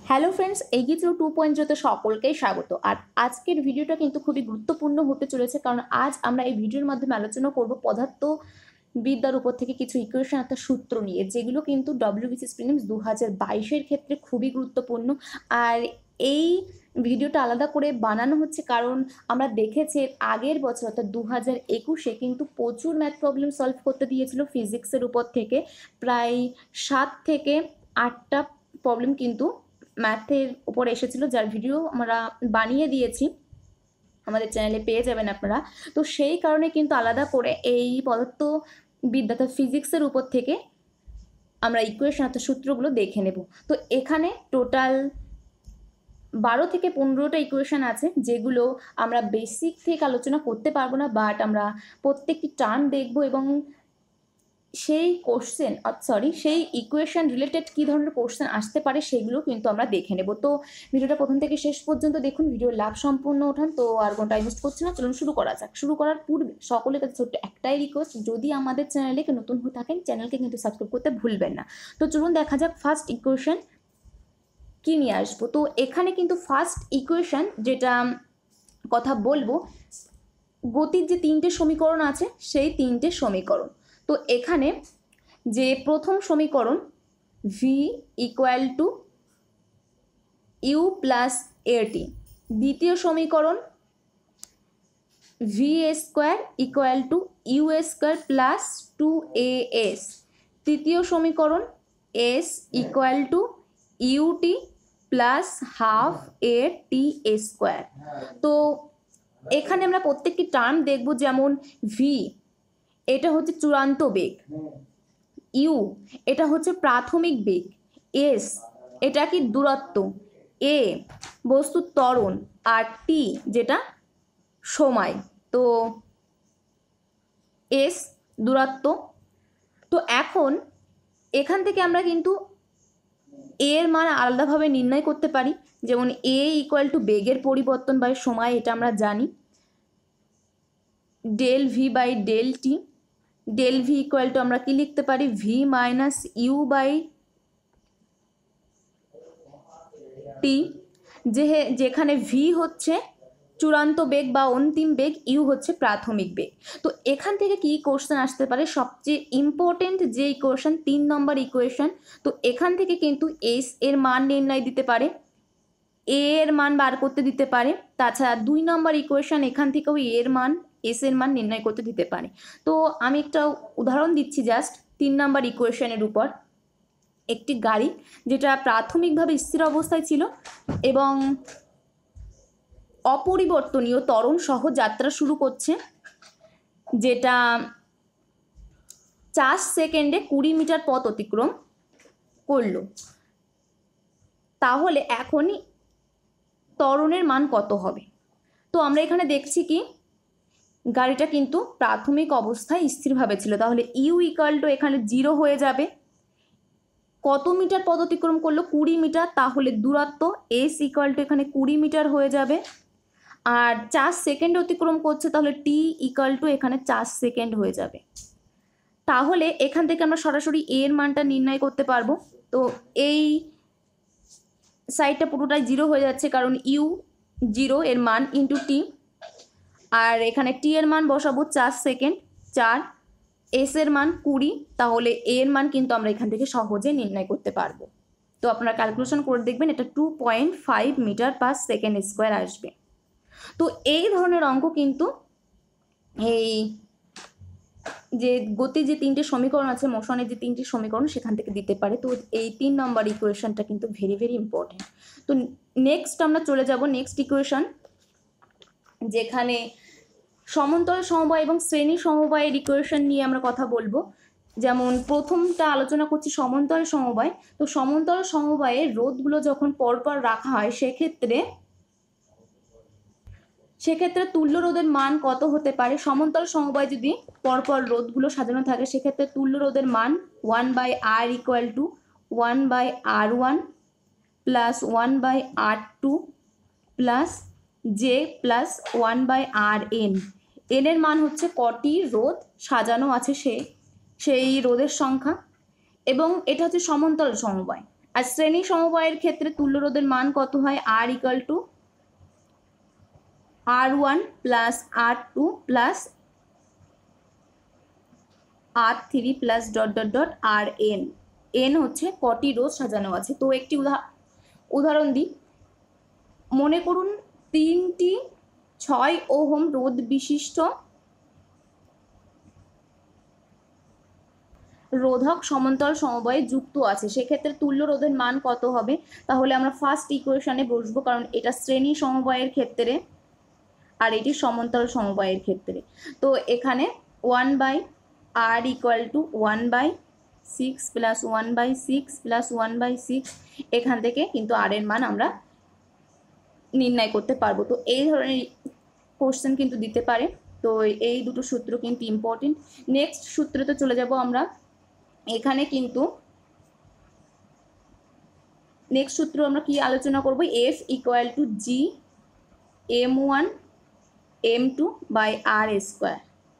Hello friends, এগিয়ে চলো 2.0 সকলকেই স্বাগত। আর আজকের ভিডিওটা কিন্তু খুবই গুরুত্বপূর্ণ হতে চলেছে, কারণ আজ আমরা এই ভিডিওর মাধ্যমে আলোচনা করব পদার্থবিদ্যার উপর থেকে কিছু ইকুয়েশন একটা সূত্র নিয়ে, যেগুলো কিন্তু ডব্লিউবিসিএস প্রিলিমস 2022-এর ক্ষেত্রে খুবই গুরুত্বপূর্ণ। আর এই ভিডিওটা আলাদা করে বানানো হচ্ছে কারণ আমরা দেখেছি আগের বছর অর্থাৎ 2021-এ কিন্তু প্রচুর ম্যাথ প্রবলেম সলভ করতে দিয়েছিল ফিজিক্সের উপর থেকে। প্রায় 7 থেকে 8টা প্রবলেম কিন্তু ম্যাথের উপর এসেছিল, যার ভিডিও আমরা বানিয়ে দিয়েছি, আমাদের চ্যানেলে পেয়ে যাবেন আপনারা। তো সেই কারণে কিন্তু আলাদা করে এই পদার্থবিদ্যা ফিজিক্সের উপর থেকে আমরা ইকুয়েশন অর্থাৎ সূত্রগুলো দেখে নেব। তো এখানে টোটাল 12 থেকে 15টা ইকুয়েশন আছে, যেগুলো আমরা বেসিক থেকে আলোচনা করতে পারবো না, বাট আমরা প্রত্যেকটি টার্ম দেখব এবং সেই সেই ইকুয়েশন রিলেটেড কী ধরনের কোশ্চেন আসতে পারে সেগুলো কিন্তু আমরা দেখে নেব। তো ভিডিওটা প্রথম থেকে শেষ পর্যন্ত দেখুন, ভিডিওর লাভ সম্পূর্ণ ওঠান। তো আর কোনো টাইম ওয়েস্ট করছি না, চলুন শুরু করা যাক। শুরু করার পূর্বে সকলের কাছে ছোট্ট একটাই রিকোয়েস্ট, যদি আমাদের চ্যানেলে নতুন হয়ে থাকেন চ্যানেলকে কিন্তু সাবস্ক্রাইব করতে ভুলবেন না। তো চলুন দেখা যাক ফার্স্ট ইকুয়েশন কী নিয়ে আসবো। তো এখানে কিন্তু ফার্স্ট ইকুয়েশন যেটা কথা বলবো, গতির যে 3টে সমীকরণ আছে সেই 3টে সমীকরণ। তো এখানে যে প্রথম সমীকরণ V equal to U plus এটি, দ্বিতীয় সমীকরণ ভি এ স্কোয়ার ইকুয়াল টু ইউ এ স্কোয়ার প্লাস 2as, তৃতীয় সমীকরণ S equal to UT plus half A T এ স্কোয়ার। তো এখানে আমরা প্রত্যেকটি টার্ম দেখব, যেমন ভি এটা হচ্ছে চূড়ান্ত বেগ, ইউ এটা হচ্ছে প্রাথমিক বেগ, এস এটা কি দূরত্ব, এ বস্তুর ত্বরণ, আর টি যেটা সময়। তো এস দূরত্ব। তো এখন এখান থেকে আমরা কিন্তু এর মান আলাদাভাবে নির্ণয় করতে পারি, যেমন এ ইকুয়াল টু বেগের পরিবর্তন বাই সময়, এটা আমরা জানি, del V by del T. Del V equal to আমরা কি লিখতে পারি, V minus U by T, যেখানে ভি হচ্ছে চূড়ান্ত বেগ বা অন্তিম বেগ, ইউ হচ্ছে প্রাথমিক বেগ। তো এখান থেকে কি কোশ্চেন আসতে পারে, সবচেয়ে ইম্পর্টেন্ট যে ইকুয়েশন 3 নম্বর ইকুয়েশন। তো এখান থেকে কিন্তু এস এর মান নির্ণয় দিতে পারে, এ এর মান বার করতে দিতে পারে, তাছাড়া 2 নম্বর ইকুয়েশন এখান থেকেও এর মান এস এর মান নির্ণয় করতে দিতে পারে। তো আমি একটা উদাহরণ দিচ্ছি জাস্ট 3 নম্বর ইকুয়েশনের উপর। একটি গাড়ি যেটা প্রাথমিকভাবে স্থির অবস্থায় ছিল এবং অপরিবর্তনীয় ত্বরণ সহ যাত্রা শুরু করছে, যেটা 4 সেকেন্ডে 20 মিটার পথ অতিক্রম করলো। তাহলে এখনই ত্বরণের মান কত হবে? তো আমরা এখানে দেখছি কি গাড়িটা কিন্তু প্রাথমিক অবস্থায় স্থিরভাবে ছিল, তাহলে ইউ ইকুয়াল টু এখানে 0 হয়ে যাবে। কত মিটার পথ অতিক্রম করলো? 20 মিটার, তাহলে দূরত্ব এস ইকুয়াল টু এখানে 20 মিটার হয়ে যাবে। আর 4 সেকেন্ড অতিক্রম করছে, তাহলে টি ইকুয়াল টু এখানে 4 সেকেন্ড হয়ে যাবে। তাহলে এখান থেকে আমরা সরাসরি এর মানটা নির্ণয় করতে পারবো। তো এই সাইডটা পুরোটাই 0 হয়ে যাচ্ছে, কারণ ইউ 0 এর মান ইন্টু টি, আর এখানে টি এর মান বসাবো 4 সেকেন্ড 4, এস এর মান 20, তাহলে এর মান কিন্তু আমরা এখান থেকে সহজে নির্ণয় করতে পারবো। তো আপনারা ক্যালকুলেশন করে দেখবেন, এটা 2.5 মিটার পার সেকেন্ড স্কোয়ার আসবে। তো এই ধরনের অঙ্ক কিন্তু এই যে গতির যে 3টে সমীকরণ আছে, মোশনের যে 3টে সমীকরণ, সেখান থেকে দিতে পারে। তো এই 3 নম্বর ইকুয়েশনটা কিন্তু ভেরি ভেরি ইম্পর্টেন্ট। তো নেক্সট আমরা চলে যাব নেক্সট ইকুয়েশন, যেখানে সমান্তরাল সমবায় এবং শ্রেণী সমবায়ের ইকুয়েশন নিয়ে আমরা কথা বলবো। যেমন প্রথমটা আলোচনা করছি সমান্তরাল সমবায়। তো সমান্তরাল সমবায়ে রোধগুলো যখন পরপর রাখা হয়, সেক্ষেত্রে তুল্য রোধের মান কত হতে পারে? সমান্তরাল সমবায় যদি পরপর রোধগুলো সাজানো থাকে, সেক্ষেত্রে তুল্য রোধের মান 1/r equal to 1/r1 plus 1/r2 plus J plus 1/rn। এর মান হচ্ছে কটি রোধ সাজানো আছে সেই রোধের সংখ্যা, এবং এটা হচ্ছে সমান্তরাল সমবায়। আর শ্রেণী সমবায়ের ক্ষেত্রে তুল্য রোধের মান কত হয়? R equal to R1 plus R2 plus R3 plus dot dot dot RN। N হচ্ছে কটি রোধ সাজানো আছে। তো একটি উদাহরণ দিই। মনে করুন 3টি 6 ওহম রোধ বিশিষ্ট রোধক সমান্তরাল সমবায়ে যুক্ত আছে, সেক্ষেত্রে তুল্য রোধের মান কত হবে? তাহলে আমরা ফার্স্ট ইকুয়েশনে বসবো, কারণ এটা শ্রেণী সমবায়ের ক্ষেত্রে আর এটি সমান্তরাল সমবায়ের ক্ষেত্রে। তো এখানে 1/r equal two 1/6 plus 1/6 plus 1/6, এখান থেকে কিন্তু আর এর মান আমরা নির্ণয় করতে পারবো। তো এই ধরনের কোশ্চেন কিন্তু দিতে পারে। তো এই দুটো সূত্র কিন্তু ইম্পর্টেন্ট। নেক্সট সূত্রতে চলে যাব আমরা। এখানে কিন্তু নেক্সট সূত্র আমরা কি আলোচনা করব? F equal to G M1 M2 by R square,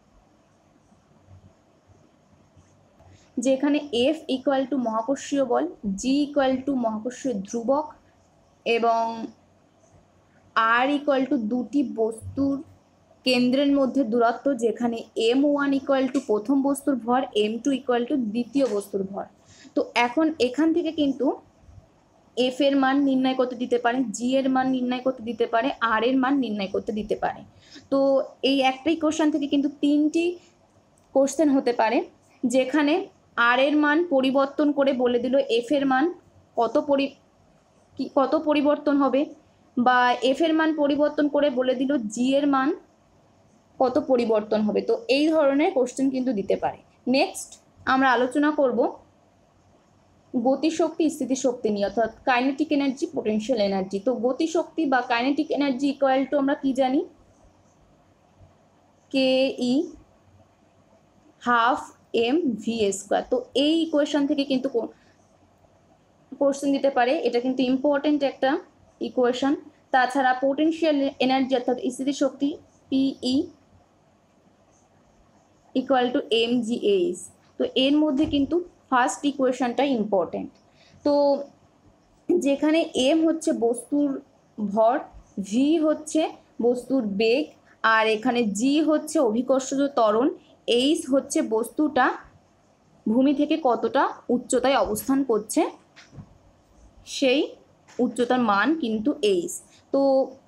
যেখানে F ইকুয়াল টু মহাকর্ষীয় বল, G ইকুয়াল টু মহাকর্ষীয় ধ্রুবক এবং R ইকুয়াল টু দুটি বস্তুর কেন্দ্রের মধ্যে দূরত্ব, যেখানে M1 ইকুয়াল টু প্রথম বস্তুর ভর, M2 ইকুয়াল টু দ্বিতীয় বস্তুর ভর। তো এখন এখান থেকে কিন্তু F এর মান নির্ণয় করতে দিতে পারে, G এর মান নির্ণয় করতে দিতে পারে, R এর মান নির্ণয় করতে দিতে পারে। তো এই একটাই কোশ্চেন থেকে কিন্তু 3টি কোশ্চেন হতে পারে, যেখানে R এর মান পরিবর্তন করে বলে দিল F এর মান কত পরিবর্তন হবে, বা F এর মান পরিবর্তন করে বলে দিল G এর মান কত পরিবর্তন হবে। তো এই ধরনের কোশ্চেন কিন্তু দিতে পারে। নেক্সট আমরা আলোচনা করব গতিশক্তি স্থিতিশক্তি নিয়ে, অর্থাৎ কাইনেটিক এনার্জি পোটেনশিয়াল এনার্জি। তো গতিশক্তি বা কাইনেটিক এনার্জি ইকুয়াল টু আমরা কি জানি? KE half mv square. তো এই ইকুয়েশন থেকে কিন্তু কোশ্চেন দিতে পারে, এটা কিন্তু ইম্পর্টেন্ট একটা ইকুয়েশন। তাছাড়া পোটেনশিয়াল এনার্জি অর্থাৎ স্থিতিশক্তি PE ইকুয়াল টু mgh। তো এর মধ্যে কিন্তু ফার্স্ট ইকুয়েশনটা ইম্পর্টেন্ট। তো যেখানে m হচ্ছে বস্তুর ভর, v হচ্ছে বস্তুর বেগ, আর এখানে g হচ্ছে অভিকর্ষজ ত্বরণ, h হচ্ছে বস্তুটা ভূমি থেকে কতটা উচ্চতায় অবস্থান করছে সেই উচ্চতার মান কিন্তু h। তো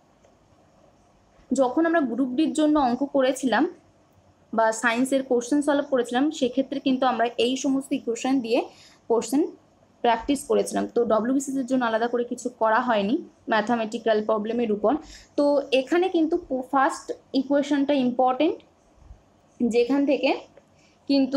যখন আমরা গ্রুপ ডির জন্য অঙ্ক করেছিলাম বা সায়েন্সের কোশ্চেন সলভ করেছিলাম, সেক্ষেত্রে কিন্তু আমরা এই সমস্ত ইকুয়েশন দিয়ে কোশ্চেন প্র্যাকটিস করেছিলাম। তো ডব্লিউবিসিসির জন্য আলাদা করে কিছু করা হয়নি ম্যাথামেটিক্যাল প্রবলেমের উপর। তো এখানে কিন্তু ফার্স্ট ইকুয়েশনটা ইম্পর্টেন্ট, যেখান থেকে কিন্তু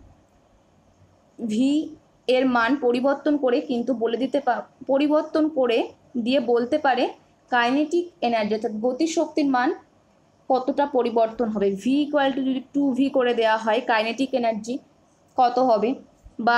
ভি এর মান পরিবর্তন করে কিন্তু বলে দিতে পরিবর্তন করে দিয়ে বলতে পারে কাইনেটিক এনার্জি অর্থাৎ গতিশক্তির মান কতটা পরিবর্তন হবে। ভি ইকুয়াল টু যদি 2v করে দেওয়া হয়, কাইনেটিক এনার্জি কত হবে, বা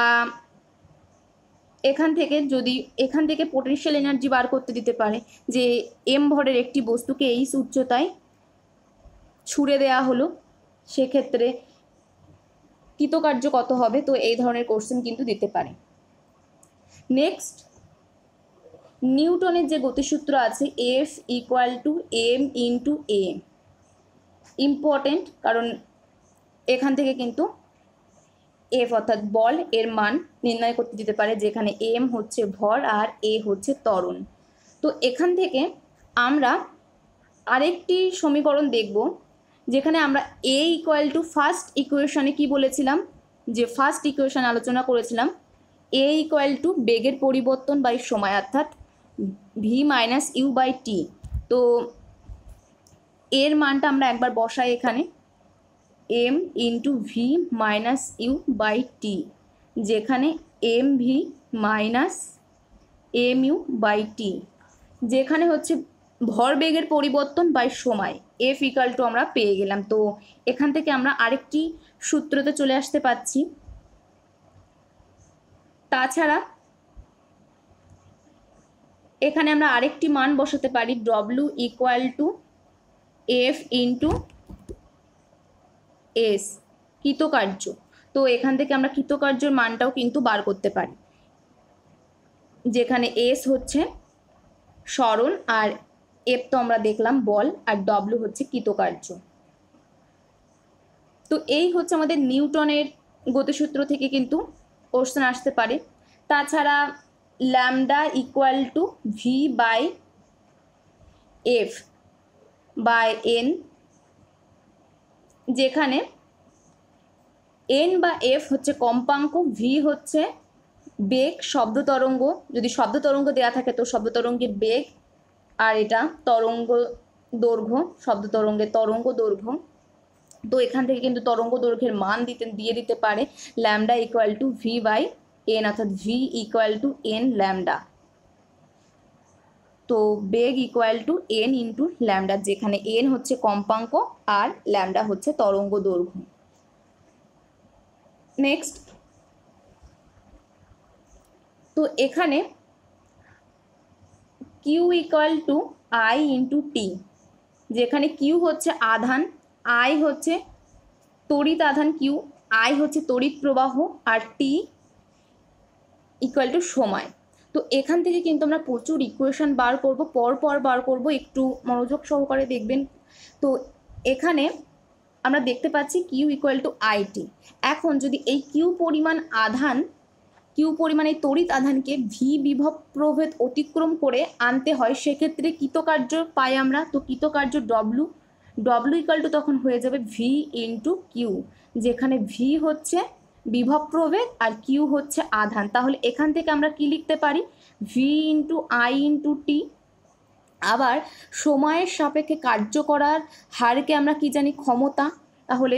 এখান থেকে পোটেনশিয়াল এনার্জি বার করতে দিতে পারে, যে m ভরের একটি বস্তুকে h উচ্চতায় ছুড়ে দেওয়া হলো, সেক্ষেত্রে কৃতকার্য কত হবে। তো এই ধরনের কোশ্চেন কিন্তু দিতে পারে। নেক্সট নিউটনের যে গতিসূত্র আছে F equal to m into a, important, কারণ এখান থেকে কিন্তু F অর্থাৎ বল এর মান নির্ণয় করতে দিতে পারে, যেখানে m হচ্ছে ভর আর a হচ্ছে ত্বরণ। তো এখান থেকে আমরা আরেকটি সমীকরণ দেখব, যেখানে আমরা a ইকুয়াল টু ফার্স্ট ইকুয়েশনে কি বলেছিলাম, যে ফার্স্ট ইকুয়েশন আলোচনা করেছিলাম a ইকুয়াল টু বেগের পরিবর্তন বাই সময়, অর্থাৎ v minus U by T. তো এর মানটা আমরা একবার বসাই এখানে, m into V minus U by T, যেখানে M V minus M U by T, যেখানে হচ্ছে ভরবেগের পরিবর্তন বাই সময়, এফ ইকাল টু আমরা পেয়ে গেলাম। তো এখান থেকে আমরা আরেকটি সূত্রতে চলে আসতে পারছি। তাছাড়া এখানে আমরা আরেকটি মান বসাতে পারি, W equal to F into S, কৃতকার্য। তো এখান থেকে আমরা কৃতকার্যের মানটাও কিন্তু বার করতে পারি। যেখানে এস হচ্ছে সরণ, আর এফ তো আমরা দেখলাম বল, আর ডব্লিউ হচ্ছে কৃতকার্য। তো এই হচ্ছে আমাদের নিউটনের গতিসূত্র থেকে কিন্তু কোশ্চেন আসতে পারে। তাছাড়া lambda equal to V by F by N, যেখানে এন বা এফ হচ্ছে কম্পাঙ্ক, ভি হচ্ছে বেগ শব্দ তরঙ্গ, যদি শব্দ তরঙ্গ দেওয়া থাকে তো শব্দ তরঙ্গের বেগ, আর এটা তরঙ্গ দৈর্ঘ্য, শব্দ তরঙ্গের তরঙ্গ দৈর্ঘ্য। তো এখান থেকে কিন্তু তরঙ্গ দৈর্ঘ্যের মান দিয়ে দিতে পারে lambda equal to V by N, অর্থাৎ V equal to N lambda. তো বেগ equal to N into lambda, যেখানে এন হচ্ছে কম্পাঙ্ক আর ল্যামডা হচ্ছে তরঙ্গ দৈর্ঘ্য। নেক্সট, তো এখানে Q equal to I into T, যেখানে কিউ হচ্ছে আধান, আই হচ্ছে তড়িৎ আধান কিউ, আই হচ্ছে তড়িৎ প্রবাহ, আর টি ইকুয়াল টু সময়। তো এখান থেকে কিন্তু আমরা প্রচুর ইকুয়েশন বার করব, পর বার করব, একটু মনোযোগ সহকারে দেখবেন। তো এখানে আমরা দেখতে পাচ্ছি কিউ ইকুয়াল টু আইটি। এখন যদি এই কিউ পরিমাণ আধান, কিউ পরিমাণ এই তড়িৎ আধানকে ভি বিভব প্রভেদ অতিক্রম করে আনতে হয়, সেক্ষেত্রে কৃতকার্য পাই আমরা। তো কৃতকার্য ডব্লু, ডব্লু ইকুয়াল টু তখন হয়ে যাবে ভি ইন্টু কিউ, যেখানে ভি হচ্ছে বিভব প্রভেদ আর কিউ হচ্ছে আধান। তাহলে এখান থেকে আমরা কি লিখতে পারি, V into I into T. আবার সময়ের সাপেক্ষে কার্য করার হারকে আমরা কি জানি, ক্ষমতা। তাহলে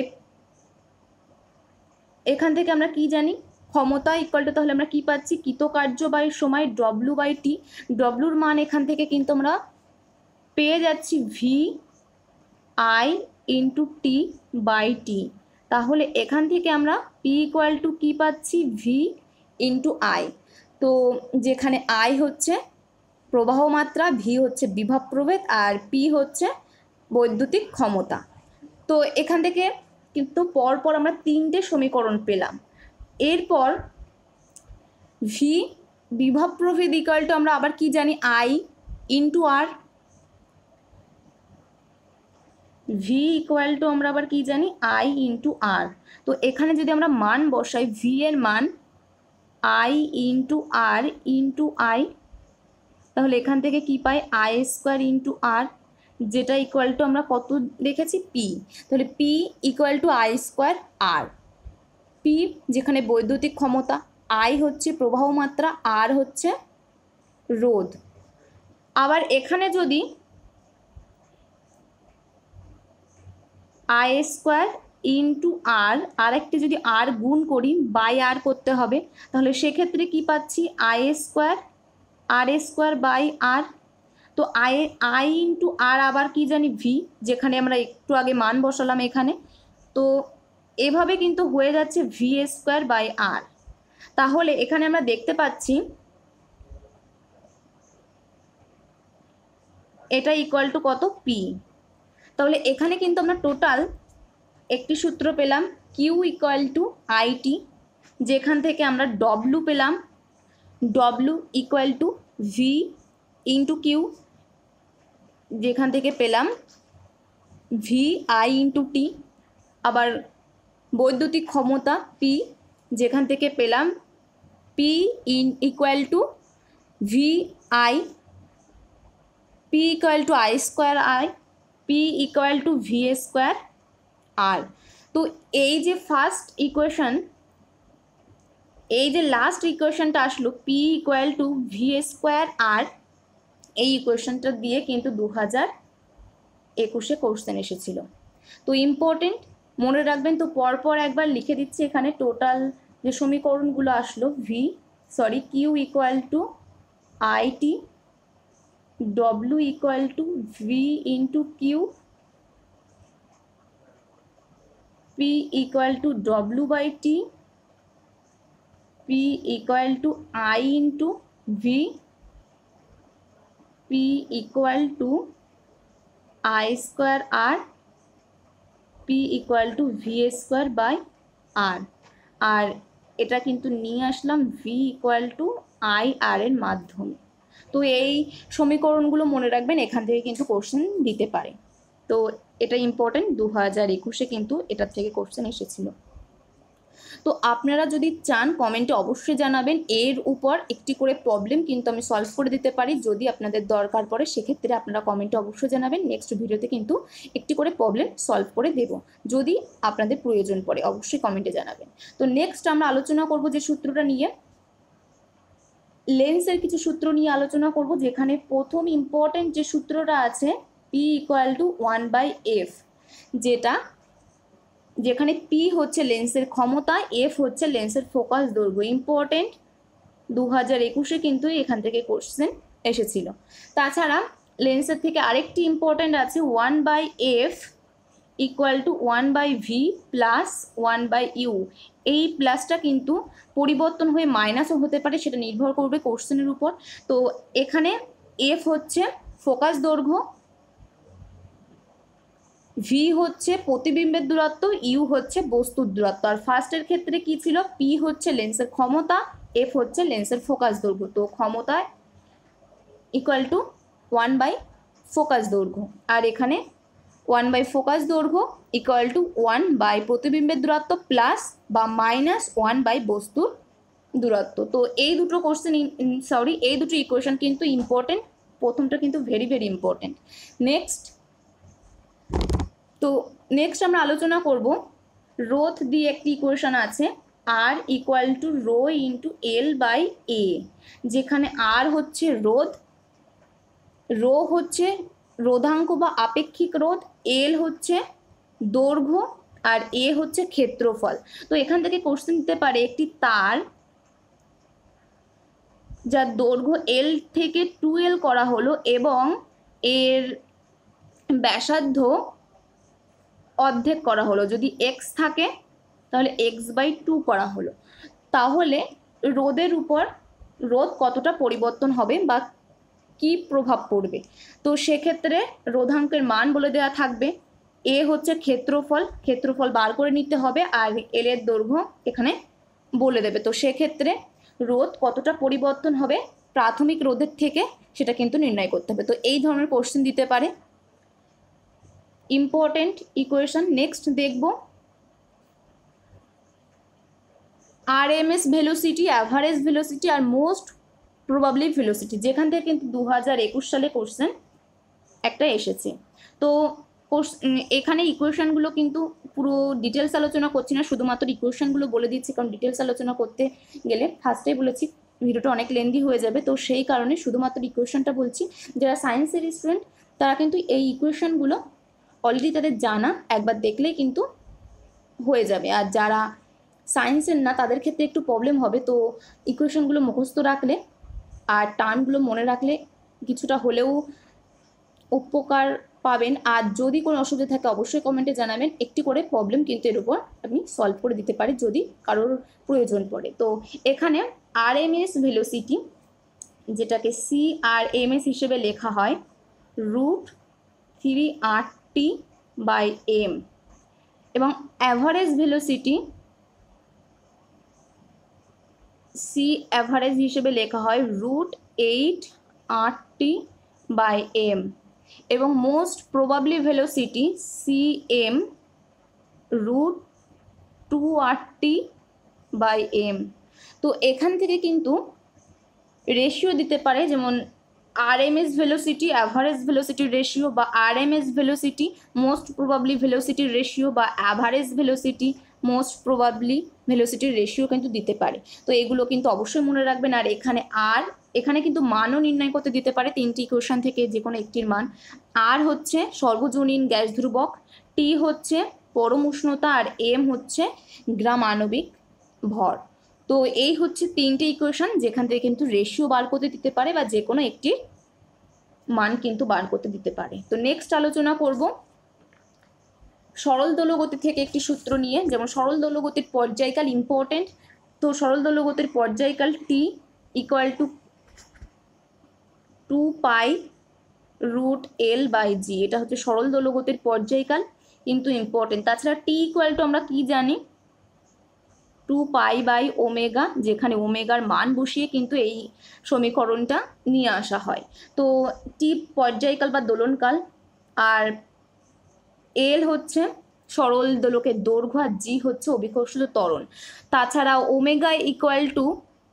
এখান থেকে আমরা কি জানি, ক্ষমতা ইকুয়াল টু, তাহলে আমরা কি পাচ্ছি, কৃতকার্য বাই সময় ডব্লু বাই টি। ডব্লুর মান এখান থেকে কিন্তু আমরা পেয়ে যাচ্ছি V I into T by T. তাহলে এখান থেকে আমরা পি ইকুয়াল টু কী পাচ্ছি, ভি ইন্টু আই। তো যেখানে আই হচ্ছে প্রবাহ মাত্রা, ভি হচ্ছে বিভব প্রভেদ, আর পি হচ্ছে বৈদ্যুতিক ক্ষমতা। তো এখান থেকে কিন্তু পরপর আমরা তিনটে সমীকরণ পেলাম। এরপর ভি বিভব প্রভেদ ইকুয়াল টু আমরা আবার কি জানি, I into R. V equal to আমরা আবার কি জানি, আই ইন্টু আর। তো এখানে যদি আমরা মান বসাই, ভি এর মান I into R into I, তাহলে এখান থেকে কি পাই, আই স্কোয়ার ইন্টু আর, যেটা ইকুয়াল টু আমরা কত লিখেছি, পি। তাহলে P equal to I square R. P যেখানে বৈদ্যুতিক ক্ষমতা, আই হচ্ছে প্রবাহ মাত্রা, আর হচ্ছে রোধ। আবার এখানে যদি আই স্কোয়ার ইন্টু আর, আরেকটি যদি আর গুণ করি, বাই আর করতে হবে, তাহলে সেক্ষেত্রে কি পাচ্ছি, I square R square by R. তো আই ইন্টু আর আবার কি জানি, ভি, যেখানে আমরা একটু আগে মান বসালাম এখানে। তো এভাবে কিন্তু হয়ে যাচ্ছে ভি স্কোয়ার বাই আর। তাহলে এখানে আমরা দেখতে পাচ্ছি এটা ইকুয়াল টু কত, পি। তাহলে এখানে কিন্তু আমরা টোটাল একটি সূত্র পেলাম, কিউ ইকুয়াল টু আইটি, যেখান থেকে আমরা ডব্লু পেলাম, W equal to V into Q, যেখান থেকে পেলাম ভি আই ইন্টু টি। আবার বৈদ্যুতিক ক্ষমতা পি, যেখান থেকে পেলাম P equal to V I, P equal to I square I, P equal to V square R. তো এই যে ফার্স্ট ইকুয়েশন, এই যে লাস্ট ইকুয়েশনটা আসলো P equal to V square R, এই ইকুয়েশনটা দিয়ে কিন্তু 2021-এ কোশ্চেন এসেছিল। তো ইম্পর্টেন্ট, মনে রাখবেন। তো পরপর একবার লিখে দিচ্ছি এখানে টোটাল যে সমীকরণগুলো আসলো, Q equal to IT, W equal to V into Q, P equal to W by T, P equal to I into V, P equal to I square R, P equal to V square by R. আর এটা কিন্তু নিয়ে আসলাম V equal to I R এর মাধ্যমে। তো এই সমীকরণগুলো মনে রাখবেন, এখান থেকে কিন্তু কোশ্চেন দিতে পারে। তো এটা ইম্পর্টেন্ট, 2021-এ কিন্তু এটার থেকে কোশ্চেন এসেছিল। তো আপনারা যদি চান কমেন্টে অবশ্যই জানাবেন, এর উপর একটি করে প্রবলেম কিন্তু আমি সলভ করে দিতে পারি। যদি আপনাদের দরকার পড়ে সেক্ষেত্রে আপনারা কমেন্টে অবশ্যই জানাবেন, নেক্সট ভিডিওতে কিন্তু একটি করে প্রবলেম সলভ করে দেব। যদি আপনাদের প্রয়োজন পড়ে অবশ্যই কমেন্টে জানাবেন। তো নেক্সট আমরা আলোচনা করব যে সূত্রটা নিয়ে, লেন্সের কিছু সূত্র নিয়ে আলোচনা করব, যেখানে প্রথম ইম্পর্টেন্ট যে সূত্রটা আছে P = 1/f, যেখানে P হচ্ছে লেন্সের ক্ষমতা, F হচ্ছে লেন্সের ফোকাস দৈর্ঘ্য। ইম্পর্টেন্ট, 2021-এ কিন্তু এখান থেকে কোশ্চেন এসেছিল। তাছাড়া লেন্সের থেকে আরেকটি ইম্পর্টেন্ট আছে 1/f = 1/v + 1/u। এই প্লাসটা কিন্তু পরিবর্তন হয়ে মাইনাসও হতে পারে, সেটা নির্ভর করবে কোশ্চেনের উপর। তো এখানে এফ হচ্ছে ফোকাস দৈর্ঘ্য, ভি হচ্ছে প্রতিবিম্বের দূরত্ব, ইউ হচ্ছে বস্তুর দূরত্ব। আর ফার্স্টের ক্ষেত্রে কি ছিল, পি হচ্ছে লেন্সের ক্ষমতা, এফ হচ্ছে লেন্সের ফোকাস দৈর্ঘ্য। তো ক্ষমতা = 1/, ফোকাস দৈর্ঘ্য। আর এখানে 1/, ফোকাস দৈর্ঘ্য = 1/, প্রতিবিম্বের দূরত্ব প্লাস বা মাইনাস 1/, বস্তুর দূরত্ব। তো এই দুটো কোশ্চেন এই দুটো ইকুয়েশন কিন্তু ইম্পর্টেন্ট। প্রথমটা কিন্তু ভেরি ভেরি ইম্পর্টেন্ট। নেক্সট আমরা আলোচনা করব রোধ দিয়ে একটি ইকুয়েশন আছে, R = ρ × L/A, যেখানে R হচ্ছে রোধ, রো হচ্ছে রোধাঙ্ক বা আপেক্ষিক রোধ, এল হচ্ছে দৈর্ঘ্য, আর এ হচ্ছে ক্ষেত্রফল। তো এখান থেকে কোশ্চেন দিতে পারে, একটি তার যার দৈর্ঘ্য L থেকে 2L করা হলো এবং এর ব্যাসার্ধ অর্ধেক করা হলো। যদি x থাকে তাহলে x/2 করা হলো। তাহলে রোধের উপর রোধ কতটা পরিবর্তন হবে বা কি প্রভাব পড়বে। তো সেক্ষেত্রে রোধাঙ্কের মান বলে দেওয়া থাকবে, এ হচ্ছে ক্ষেত্রফল বার করে নিতে হবে, আর এল এর দৈর্ঘ্য এখানে বলে দেবে। তো সেক্ষেত্রে রোধ কতটা পরিবর্তন হবে প্রাথমিক রোধের থেকে সেটা কিন্তু নির্ণয় করতে হবে। তো এই ধরনের কোশ্চেন দিতে পারে, ইম্পর্টেন্ট ইকুয়েশন। নেক্সট দেখব RMS ভেলোসিটি, অ্যাভারেজ ভেলোসিটি আর মোস্ট প্রবাবলি ভেলোসিটি, যেখান থেকে কিন্তু 2021 সালে কোশ্চেন একটা এসেছে। তো এখানে ইকুয়েশনগুলো কিন্তু পুরো ডিটেলস আলোচনা করছি না, শুধুমাত্র ইকুয়েশনগুলো বলে দিচ্ছি, কারণ ডিটেলস আলোচনা করতে গেলে ফার্স্টেই বলেছি ভিডিওটা অনেক লেন্দি হয়ে যাবে। তো সেই কারণে শুধুমাত্র ইকুয়েশনটা বলছি। যারা সায়েন্সের স্টুডেন্ট তারা কিন্তু এই ইকুয়েশনগুলো অলরেডি তাদের জানা, একবার দেখলেই কিন্তু হয়ে যাবে। আর যারা সায়েন্সের না তাদের ক্ষেত্রে একটু প্রবলেম হবে। তো ইকুয়েশনগুলো মুখস্থ রাখলে আর টার্মগুলো মনে রাখলে কিছুটা হলেও উপকার পাবেন। আর যদি কোনো অসুবিধা থাকে অবশ্যই কমেন্টে জানাবেন, একটি করে প্রবলেম কিন্তু এর উপর আমি সলভ করে দিতে পারি যদি কারোর প্রয়োজন পড়ে। তো এখানে RMS ভেলোসিটি, যেটাকে CRMS হিসেবে লেখা হয় √3RT/m, এবং অ্যাভারেজ ভেলোসিটি C অ্যাভারেজ হিসেবে লেখা হয় √8RT/m, এবং most probably velocity CM √2RT/m। তো এখান থেকে কিন্তু রেশিও দিতে পারে, যেমন RMS ভেলোসিটি অ্যাভারেজ ভেলোসিটির রেশিও, বা RMS ভেলোসিটি মোস্ট প্রবাবলি ভেলোসিটির রেশিও, বা অ্যাভারেজ ভেলোসিটি মোস্ট প্রবাবলি ভেলোসিটির রেশিও কিন্তু দিতে পারে। তো এগুলো কিন্তু অবশ্যই মনে রাখবেন। আর এখানে কিন্তু মানও নির্ণয় করতে দিতে পারে, তিনটি ইকুয়েশন থেকে যে কোনো একটির মান। আর হচ্ছে সর্বজনীন গ্যাস ধ্রুবক, টি হচ্ছে পরম উষ্ণতা, আর এম হচ্ছে গ্রাম আণবিক ভর। তো এই হচ্ছে তিনটে ইকুয়েশন, যেখান থেকে কিন্তু রেশিও বার করতে দিতে পারে বা যে কোনো একটি মান কিন্তু বার করতে দিতে পারে। তো নেক্সট আলোচনা করব সরল দোলগতি থেকে একটি সূত্র নিয়ে, যেমন সরল দোলগতির পর্যায়কাল ইম্পর্টেন্ট। তো সরল দোলগতির পর্যায়কাল T = 2π√L/g, এটা হচ্ছে সরল দোলগতির পর্যায়কাল, কিন্তু ইম্পর্টেন্ট। তাছাড়া T = আমরা কি জানি, 2π/ω, যেখানে ওমেগার মান বসিয়ে কিন্তু এই সমীকরণটা নিয়ে আসা হয়। তো টি পর্যায়কাল বা দোলনকাল, আর এল হচ্ছে সরল দোলকের দৈর্ঘ্য, আর জি হচ্ছে অভিকর্ষিত ত্বরণ। তাছাড়া ওমেগা ইকুয়াল টু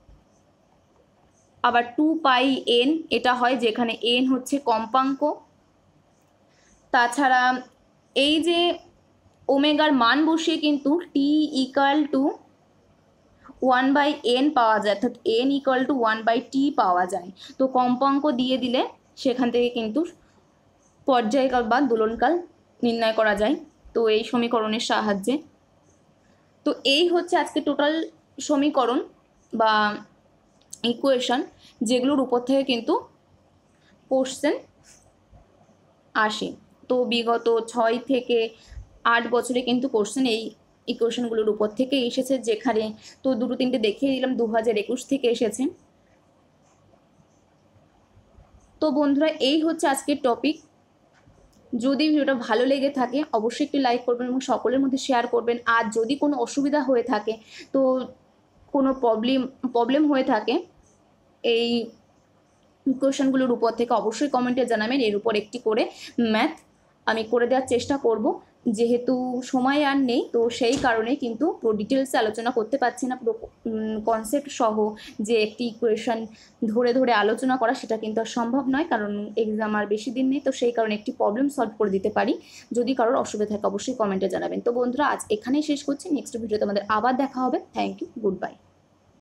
আবার 2πn এটা হয়, যেখানে এন হচ্ছে কম্পাঙ্ক। তাছাড়া এই যে ওমেগার মান বসিয়ে কিন্তু টি ইকুয়াল টু 1/n পাওয়া যায়, অর্থাৎ n ইকুয়াল টু 1/t পাওয়া যায়। তো কম্পাঙ্ক দিয়ে দিলে সেখান থেকে কিন্তু পর্যায়কাল বা দোলনকাল নির্ণয় করা যায়, তো এই সমীকরণের সাহায্যে। তো এই হচ্ছে আজকে টোটাল সমীকরণ বা ইকুয়েশন, যেগুলোর উপর থেকে কিন্তু কোশ্চেন আসে। তো বিগত 6 থেকে 8 বছরে কিন্তু কোশ্চেন এই ইকুয়েশনগুলোর উপর থেকে এসেছে, যেখানে তো দুটো তিনটে দেখিয়ে দিলাম 2021 থেকে এসেছে। তো বন্ধুরা, এই হচ্ছে আজকের টপিক। যদি ভিডিওটা ভালো লেগে থাকে অবশ্যই একটু লাইক করবেন এবং সকলের মধ্যে শেয়ার করবেন। আর যদি কোনো অসুবিধা হয়ে থাকে, তো কোনো প্রবলেম হয়ে থাকে এই কোয়েশনগুলোর উপর থেকে, অবশ্যই কমেন্টে জানাবেন। এর উপর একটি করে ম্যাথ আমি করে দেওয়ার চেষ্টা করব। যেহেতু সময় আর নেই, তো সেই কারণে কিন্তু পুরো ডিটেলসে আলোচনা করতে পারছি না। পুরো কনসেপ্ট সহ যে একটি ইকুয়েশন ধরে ধরে আলোচনা করা, সেটা কিন্তু আর সম্ভব নয়, কারণ এক্সাম আর বেশি দিন নেই। তো সেই কারণে একটি প্রবলেম সলভ করে দিতে পারি। যদি কারোর অসুবিধা থাকে অবশ্যই কমেন্টে জানাবেন। তো বন্ধুরা, আজ এখানেই শেষ করছি। নেক্সট ভিডিওতে আমাদের আবার দেখা হবে। Thank you, good bye.